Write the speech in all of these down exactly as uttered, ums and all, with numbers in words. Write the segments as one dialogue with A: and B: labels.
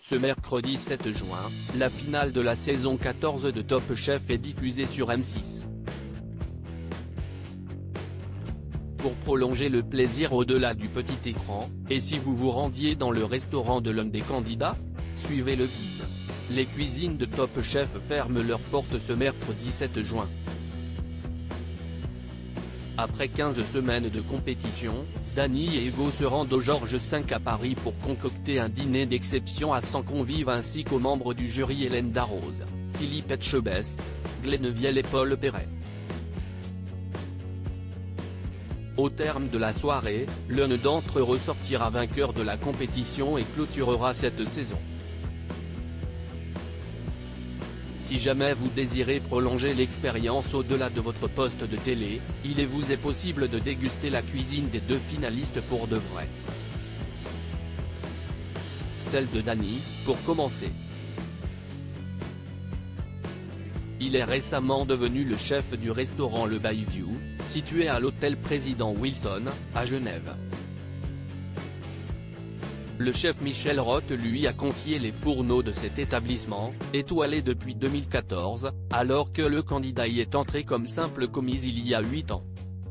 A: Ce mercredi sept juin, la finale de la saison quatorze de Top Chef est diffusée sur M six. Pour prolonger le plaisir au-delà du petit écran, et si vous vous rendiez dans le restaurant de l'un des candidats, suivez le guide. Les cuisines de Top Chef ferment leurs portes ce mercredi sept juin. Après quinze semaines de compétition, Dany et Hugo se rendent au Georges cinq à Paris pour concocter un dîner d'exception à cent convives ainsi qu'aux membres du jury Hélène Darroze, Philippe Etchebest, Glennevielle et Paul Perret. Au terme de la soirée, l'un d'entre eux ressortira vainqueur de la compétition et clôturera cette saison. Si jamais vous désirez prolonger l'expérience au-delà de votre poste de télé, il vous est possible de déguster la cuisine des deux finalistes pour de vrai. Celle de Dany, pour commencer. Il est récemment devenu le chef du restaurant Le Bayview, situé à l'hôtel Président Wilson, à Genève. Le chef Michel Roth lui a confié les fourneaux de cet établissement, étoilé depuis deux mille quatorze, alors que le candidat y est entré comme simple commis il y a huit ans.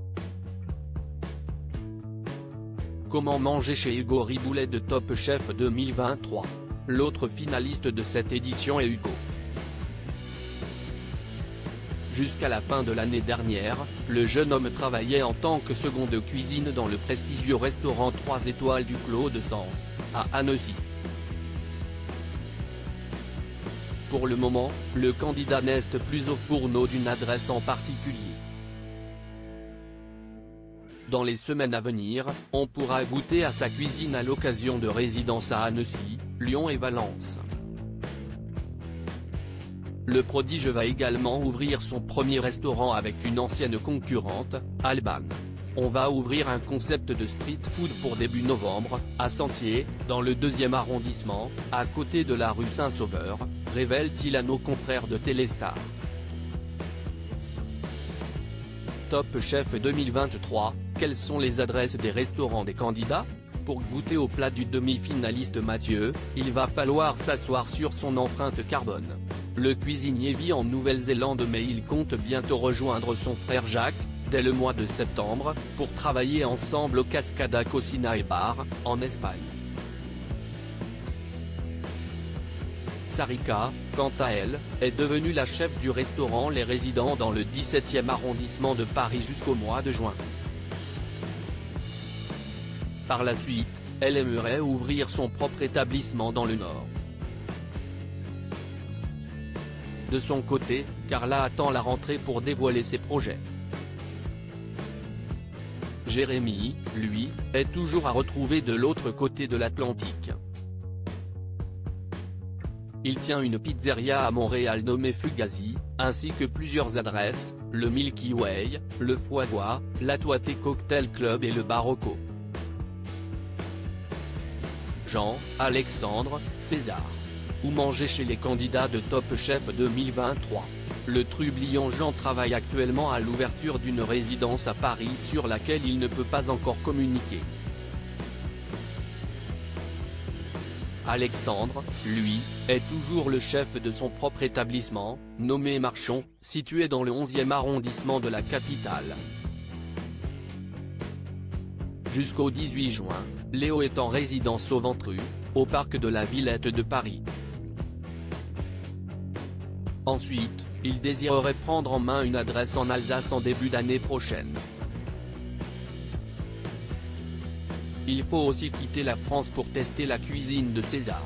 A: Comment manger chez Hugo Riboulet de Top Chef deux mille vingt-trois. L'autre finaliste de cette édition est Hugo. Jusqu'à la fin de l'année dernière, le jeune homme travaillait en tant que second de cuisine dans le prestigieux restaurant trois étoiles du Clos de Sens, à Annecy. Pour le moment, le candidat n'est plus au fourneau d'une adresse en particulier. Dans les semaines à venir, on pourra goûter à sa cuisine à l'occasion de résidences à Annecy, Lyon et Valence. Le prodige va également ouvrir son premier restaurant avec une ancienne concurrente, Alban. On va ouvrir un concept de street food pour début novembre, à Sentier, dans le deuxième arrondissement, à côté de la rue Saint-Sauveur, révèle-t-il à nos confrères de Téléstar. Top Chef deux mille vingt-trois, quelles sont les adresses des restaurants des candidats ? Pour goûter au plat du demi-finaliste Mathieu, il va falloir s'asseoir sur son empreinte carbone. Le cuisinier vit en Nouvelle-Zélande mais il compte bientôt rejoindre son frère Jacques, dès le mois de septembre, pour travailler ensemble au Cascada Cocina et Bar, en Espagne. Sarika, quant à elle, est devenue la chef du restaurant Les Résidents dans le dix-septième arrondissement de Paris jusqu'au mois de juin. Par la suite, elle aimerait ouvrir son propre établissement dans le Nord. De son côté, Carla attend la rentrée pour dévoiler ses projets. Jérémy, lui, est toujours à retrouver de l'autre côté de l'Atlantique. Il tient une pizzeria à Montréal nommée Fugazi, ainsi que plusieurs adresses, le Milky Way, le Foie Gras, l'Atoité Cocktail Club et le Barocco. Jean, Alexandre, César. Où manger chez les candidats de Top Chef deux mille vingt-trois. Le trublion Jean travaille actuellement à l'ouverture d'une résidence à Paris sur laquelle il ne peut pas encore communiquer. Alexandre, lui, est toujours le chef de son propre établissement, nommé Marchon, situé dans le onzième arrondissement de la capitale. Jusqu'au dix-huit juin, Léo est en résidence au Ventru, au parc de la Villette de Paris. Ensuite, il désirerait prendre en main une adresse en Alsace en début d'année prochaine. Il faut aussi quitter la France pour tester la cuisine de César.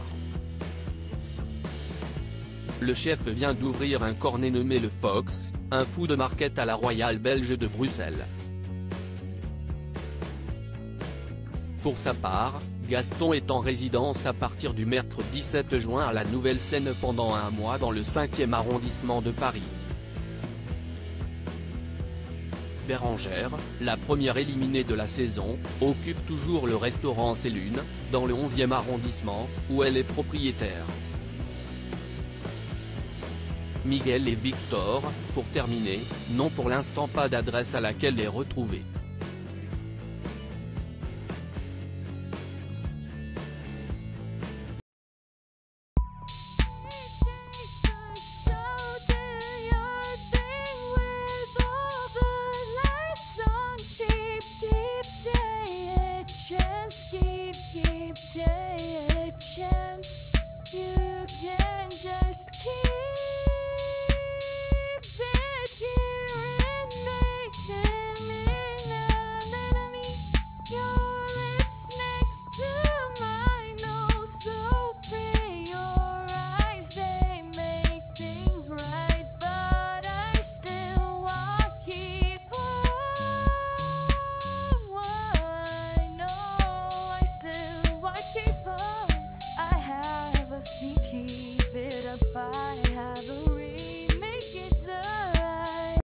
A: Le chef vient d'ouvrir un cornet nommé le Fox, un food market à la Royale belge de Bruxelles. Pour sa part, Gaston est en résidence à partir du mercredi sept juin à la Nouvelle Scène pendant un mois dans le cinquième arrondissement de Paris. Bérangère, la première éliminée de la saison, occupe toujours le restaurant C'est Lune, dans le onzième arrondissement, où elle est propriétaire. Miguel et Victor, pour terminer, n'ont pour l'instant pas d'adresse à laquelle les retrouver.